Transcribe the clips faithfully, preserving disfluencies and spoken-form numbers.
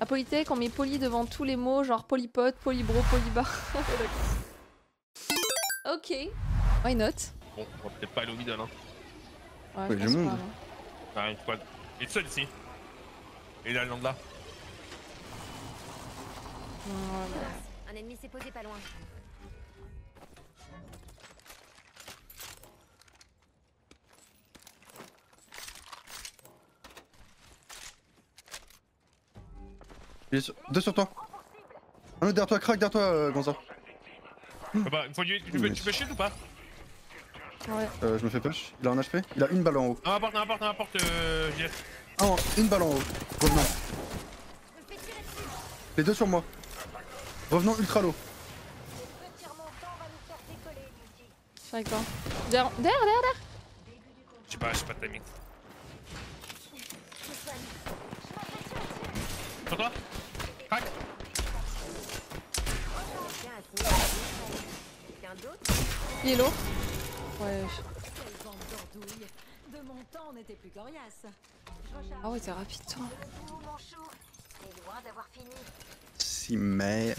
Apolitech, on met poli devant tous les mots, genre polypote, polybro, polybar. Ok. Why not? Bon, on va peut-être pas aller au middle, hein. Ouais, Ouais, je le pense monde. pas, non. Ah, une squad. Il est seul ici. Et il a le lambda. Voilà. Un ennemi s'est posé pas loin. Il est sur... Deux sur toi. Un autre derrière toi, crack derrière toi, euh, Gonza. Ah bah, faut lui... tu, peux, tu peux shield ou pas? Ouais. Euh, je me fais push. Il a un H P. Il a une balle en haut. Non, n'importe, n'importe, n'importe, euh, J F. Ah, en- une balle en haut. Revenons. Les deux sur moi. Revenons ultra low. Je suis avec toi. Derrière, derrière, derrière, derrière. Je sais pas, je sais pas de timing. Sur toi? Crac. Il est lourd. Ouais. je- Quelle bande d'ordouilles. De mon temps, on était plus coriace. Ah ouais, t'es rapide, toi. Mon chou est loin d'avoir fini. Si mère.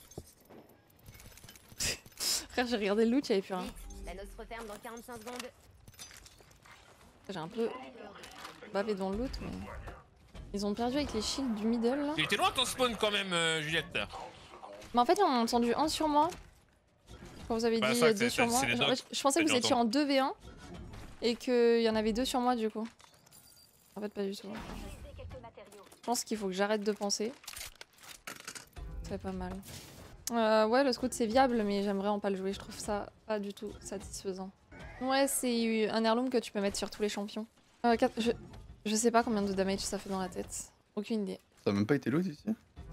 Frère, j'ai regardé le loot, y'avait plus rien. La noce referme dans quarante-cinq secondes. J'ai un peu bavé dans le loot, mais... Ils ont perdu avec les shields du middle, là. Il était loin ton spawn quand même, euh, Juliette. Mais en fait, ils ont entendu un sur moi. Quand vous avez Bah, dit ça, euh, c'est- deux sur c'est- moi. c'est les Genre, dogs. je pensais que J'ai vous étiez en deux v un. Et qu'il y en avait deux sur moi, du coup. En fait, pas du tout. Je pense qu'il faut que j'arrête de penser. C'est pas mal. Euh, ouais, le scout c'est viable, mais j'aimerais en pas le jouer. Je trouve ça pas du tout satisfaisant. Ouais, c'est un heirloom que tu peux mettre sur tous les champions. Euh, quatre- je... je sais pas combien de damage ça fait dans la tête. Aucune idée. Ça a même pas été loot ici.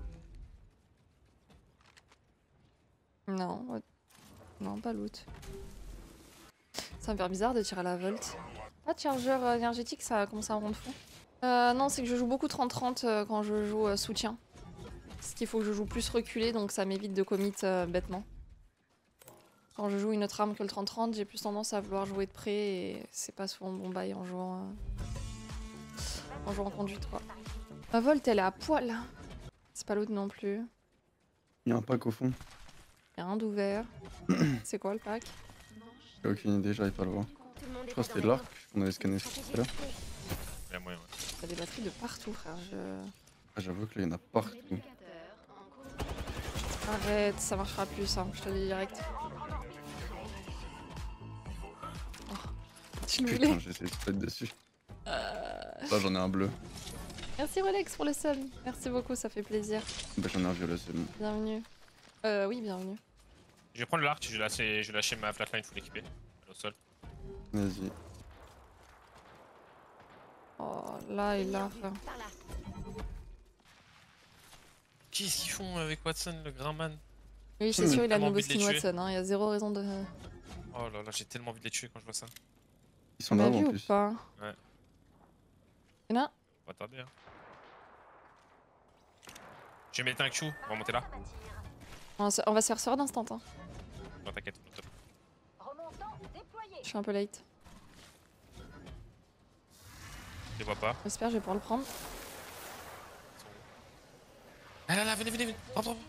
Non, ouais. Non, pas loot. Ça me fait bizarre de tirer à la volt. Pas de chargeur euh, énergétique, ça commence à me rendre fou. Euh, non, c'est que je joue beaucoup trente trente euh, quand je joue euh, soutien. Ce qu'il faut que je joue plus reculé, donc ça m'évite de commit euh, bêtement. Quand je joue une autre arme que le trente trente, j'ai plus tendance à vouloir jouer de près et c'est pas souvent bon bail en jouant, euh... en jouant en conduite, quoi. Ma volt, elle est à poil. C'est pas l'autre non plus. Il y a un pack au fond. Il y a un d'ouvert. C'est quoi le pack? J'ai aucune idée, j'arrive pas à le voir. Tout le monde Je crois était que c'était dans l'arc qu'on avait scanné tout à l'heure. Il y a moyen, ouais. T'as des batteries de partout, frère. Je... Ah, j'avoue que là, il y en a partout. Arrête, ça marchera plus, ça. Je te le dis direct. Oh, tu le voulais. Putain, j'ai essayé de se mettre dessus. Là, j'en ai un bleu. Merci Rolex pour le sub. Merci beaucoup, ça fait plaisir. Bah, j'en ai un violet, c'est bon. Bienvenue. Euh, oui, bienvenue. Je vais prendre l'arc, je vais lâcher, je vais lâcher ma flatline full équipée. Elle est au sol. Vas-y. Oh, là et là, frère. Par là. Qu'est-ce qu'ils font avec Watson, le grand man? Oui, c'est Hmm. sûr, il a le Tellement nouveau envie de les skin tuer. Watson. Hein. Il y a zéro raison de. Oh là là, j'ai tellement envie de les tuer quand je vois ça. Ils sont On là a en vu ou plus. pas? Ouais. Il y en a? On va tarder, hein. Je vais mettre un Q, on va monter là. On va se, on va se faire sort d'instant. Hein. Non, t'inquiète, on top. Je suis un peu late. Je les vois pas. J'espère que je vais pouvoir le prendre. Ah là là, venez, venez, venez. Rentre, rentre.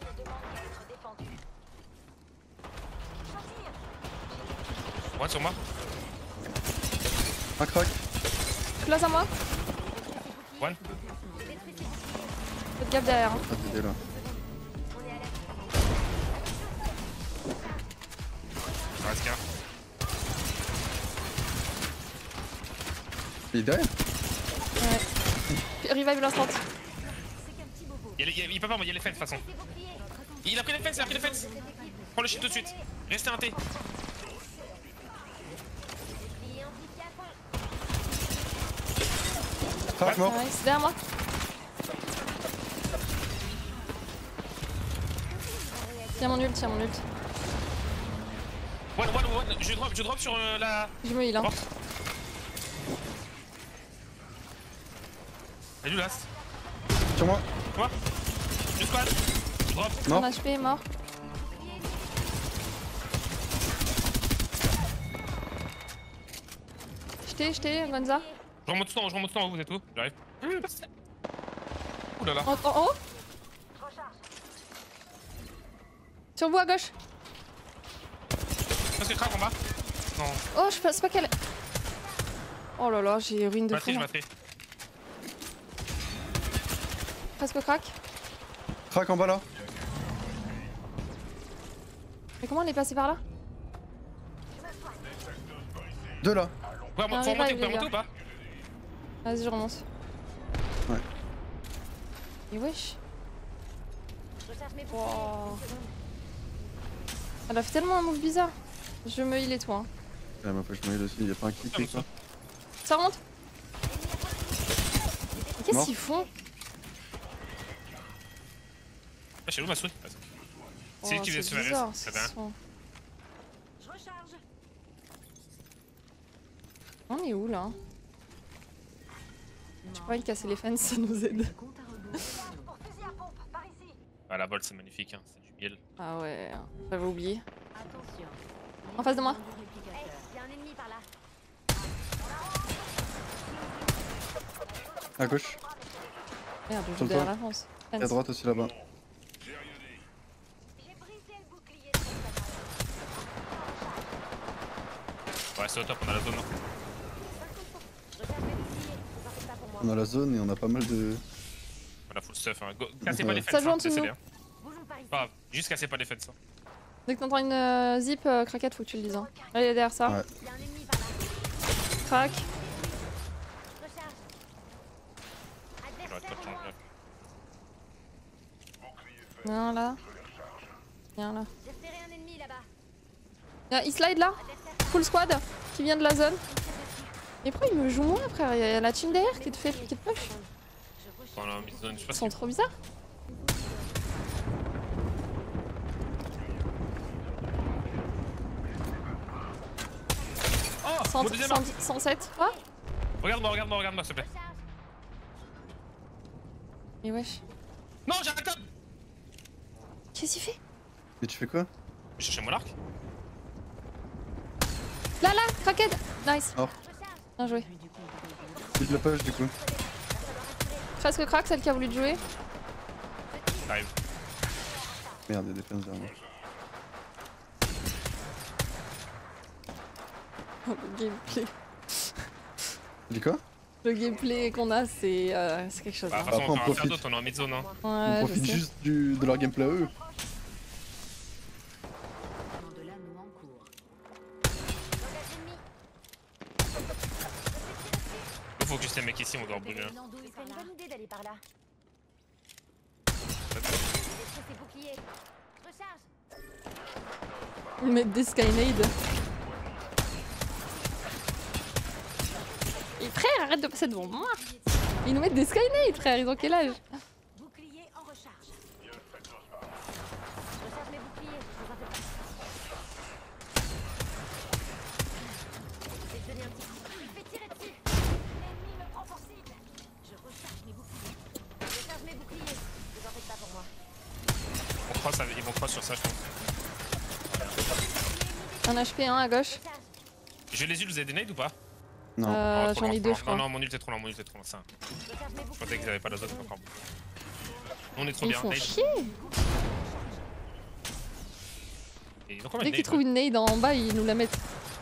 One sur moi. Un crack. Place à moi. One. Faites gaffe derrière. Hein. Ah, t'es là. Il reste qu'un. Il est derrière. Ouais. Revive l'instant. Il, y a les- il, y a- il peut pas, il y a les fences de toute façon. Il a pris les fences, il a pris les fences. Prends le shield tout de suite. Restez un T. Crack mort. Ouais, c'est derrière moi. Tiens mon ult, tiens mon ult. One, one, one. Je drop, je drop sur euh, la Je me heal. Hein. porte. Et du last. Sur moi. Quoi? Je squad. Je drop. Son Mort. H P est mort. Jetez, jetez, Gonza. Je remonte tout en haut, je remonte tout en haut, vous êtes où? J'arrive. Ouh là là. En, en haut? Sur vous à gauche. Presque crack en bas. Non. Oh, je sais pas quelle. Oh là là, j'ai ruine de Batterie, fou. je là. batterie. Presque crack. Crack en bas là. Mais comment elle est passée par là? Deux là. Ouais, Un faut revive, remonter, les vous pouvez gars. remonter ou pas? Vas-y, je remonte. Ouais. Et wesh. Je recharge mes Wow. boucliers. Une seconde. Elle a fait tellement un move bizarre. Je me heal et toi. Hein. Ah, mais faut que je me heal aussi, y'a pas un kick ou quoi? Ça remonte. Qu'est-ce Mort. qu'ils font? Ah, chez où ma souris? C'est lui Oh, qui vient se faire bizarre, reste. ce Très bien. qu'ils font. Je recharge. On est où là? J'ai pas envie de casser les fans, ça nous aide. Compte à rebours. Pour fusil à pompe, par ici. Ah, la bolt, c'est magnifique, hein. C'est du miel. Ah ouais, j'avais oublié. Attention. En face de moi. Hey, y a un ennemi par là. À gauche. Merde, je Sur joue le derrière toit. la France. Et à droite aussi là-bas. J'ai brisé le bouclier de cette attaque. Ouais, c'est au top, on a la zone. hein. Je recharge mes boucliers. Ne t'en faites pas pour moi. On a la zone et on a pas mal de. On a full stuff. Hein. Go- Cassez pas Ouais. les Ça fences, joue en hein. dessous de Laissez-les. nous. hein. Bougeons par ici. Pas grave, juste cassez pas les fences. hein. Dès que t'entends une euh, zip, euh, craquette, faut que tu le dises. Hein. Allez, derrière ça. Ouais. Y a un ennemi par là. Crac. Recharge. J'aurais pas de Adversaire. changer. Viens là. Viens là. J'ai repéré un ennemi là-bas. Y'a il slide là. Adversaire. Full squad qui vient de la zone. Il me tire dessus. Et pourquoi il me joue moi frère? Y'a la team derrière qui te fait qui te push. Je recharge. On a mis zone, je sais pas Ils si. sont trop bizarres. Oh cent, mon deuxième cent, arme. cent sept. Quoi? Regarde-moi, regarde-moi, regarde-moi, s'il te plaît. Recharge. Mais wesh. Non, j'ai un top. Qu'est-ce qu'il fait? Et tu fais quoi? Je cherche mon arc. Là là, craquette. Nice. Oh, Bien joué. il de la page du coup. Presque crack, celle qui a voulu te jouer. J'arrive. Merde, y'a des fans derrière moi. Le gameplay. Tu dis quoi? Le gameplay qu'on a, c'est euh, c'est quelque chose. Bah, de Hein. toute façon, Après, on on peut rien faire profite. d'autre, on est en mid-zone. Hein. On Ouais, je profite sais. juste du, de leur gameplay à eux. De l'anneau en cours. Engage ennemi. Faut focus les mecs ici, on doit brûler. hein. Une andouille C'est par une là. bonne idée d'aller par là. J'ai détruit ses boucliers. Je recharge. Ils mettent des Skynade. Et frère, arrête de passer devant moi. Ils nous mettent des Skynade, frère. Ils ont quel âge? Bouclier en recharge. Je recharge mes boucliers. Ne t'en fais pas. Je vais te donner un petit coup. Il fait tirer dessus. L'ennemi me prend pour cible. Je recharge mes boucliers. Je recharge mes boucliers. Ne t'en faites pas pour moi. On croise, avec- ils vont cross sur ça, je pense. Un H P, un à gauche. Recharge. Je les ult, vous avez des nades ou pas? Non. Euh, Oh, trop J'en loin, ai trop deux, loin. je crois. Non, non, mon ult est trop loin, mon ult est trop loin. Ça. Je recharge mes Je boucliers. pensais qu'ils avaient pas la zone encore. On est trop Ils bien. font Nade. chier. Et donc, combien Dès de qu'ils nades, trouvent une nade en bas, ils nous la mettent.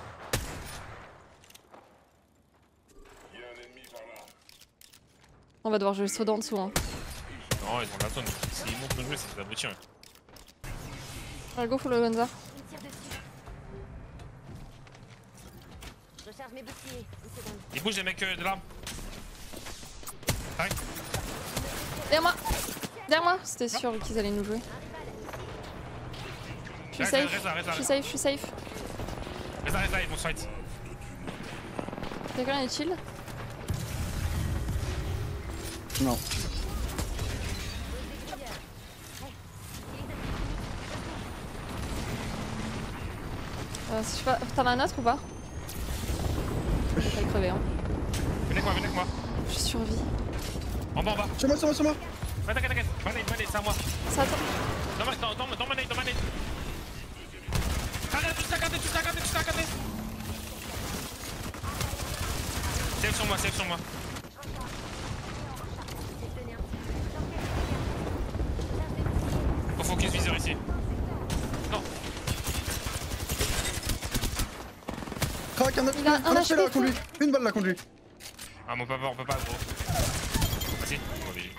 On va devoir jouer saut d'en dessous. Hein. Non, ils ont la zone. S'ils montent le jeu, c'est des abrutis. hein. Allez, go, follow Gonza. Il me tire dessus. Je recharge mes boucliers. Une seconde. Ils bougent les mecs euh, de l'arme. Tac. Derrière moi. Derrière moi. C'était sûr qu'ils allaient nous jouer. Je suis Reste, safe. reste là, reste là, Je suis reste là. safe, je suis safe. Reste là, reste là, ils vont se fight. Quelqu'un est chill? Non. Euh, je sais pas, t'en as un autre ou pas? Je vais pas le crever hein. Venez avec moi, venez avec moi. Je survis. En bas, en bas. Sur moi, sur moi, sur moi! Ouais, t'inquiète, t'inquiète. Ma nade, ma nade, c'est à moi. Ça attend. Dans ma, dans, dans, dans ma nade, dans ma nade. Arrête, tu t'as gardé, tu t'as gardé, tu t'as gardé. Save sur moi, save sur moi. Faut focus viseur ici. un Il a un un H P là, H P. conduit. Une balle là, conduit. Ah, mon papa, on peut pas, gros. Vas-y, on va vivre.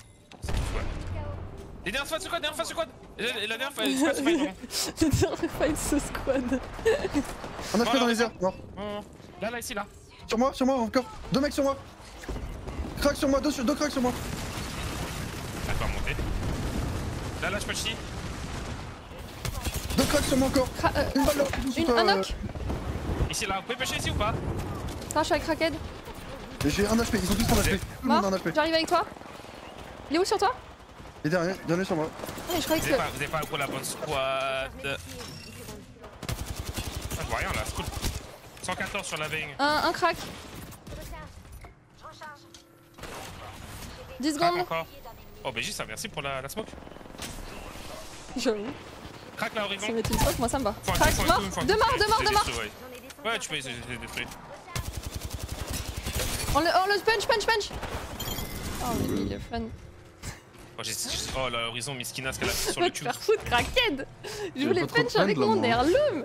Les dernières fois, ce quad, dernière fois, ce quad. La la dernière fois, c'est pas ce fight, pardon. Le dernier fight ce squad. Un H P dans les airs, mort. Oh, là, là, ici, là. Sur moi, sur moi, encore. Deux mecs sur moi. Crack sur moi, deux, sur- deux cracks sur moi. D'accord, monter. Là, là, je peux ici. Deux cracks sur moi encore. Cra- euh, Une balle là. une, sur, un euh, knock. Ici, là, vous pouvez pêcher ici ou pas? Attends, je suis avec Crackhead. J'ai un H P, ils sont tous en H P. Tout le monde Mort. a un H P. J'arrive avec toi. Il est où sur toi? Les derniers, derniers sur moi. Ah, je croyais Vous que. avez pas, vous avez pas gros la bonne squad. Ah, je vois rien là, c'est cool. cent quatorze sur la baigne. Un, un crack. dix Crack secondes. encore. Oh, B J, ça merci pour la, la smoke. J'avoue. Crack là, horizon. Ça met une smoke, moi ça me va. Faut un Crack, coup, faut un mort. coup, faut un coup. Deux morts, deux morts, J'ai deux morts. détruit, Ouais, Ouais, tu peux essayer de détruire. On le, on le punch, punch, punch. Oh, mais il est fun. Oh, j'ai- j'ai- oh là, horizon, Miskina, ce qu'elle a fait sur Va le te cube. faire foutre, Crackhead. Je J'ai voulais pas trop de punch fun, avec là, mon moi. heirloom.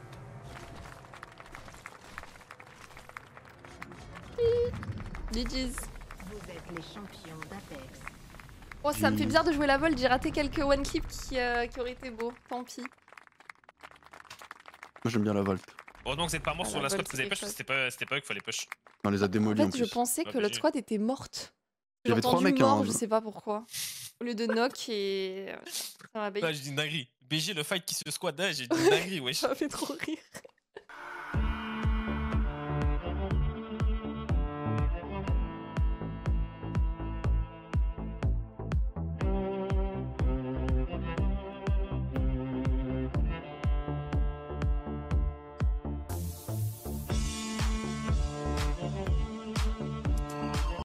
G G's. Vous êtes les champions d'Apex. Oh, ça me fait Mm. bizarre de jouer la vol. J'ai raté quelques one clip qui, euh, qui auraient été beaux. Tant pis. Moi j'aime bien la Volt. Heureusement que vous êtes pas mort Ah, sur la la squad Volt, que vous avez c'est push, quelque c'était pas, c'était pas eux qu'il fallait push. On les a En démolis en fait, je plus. pensais Ah, que bah, l'autre j'ai- squad était morte. Il y avait J'ai trois entendu mecs, mort, hein. je sais pas pourquoi. Au lieu de knock et. Ça m'a Là, bait- j'ai dit une dinguerie. B G, le fight qui se squad là, j'ai dit une dinguerie, wesh. Ça m'a fait trop rire.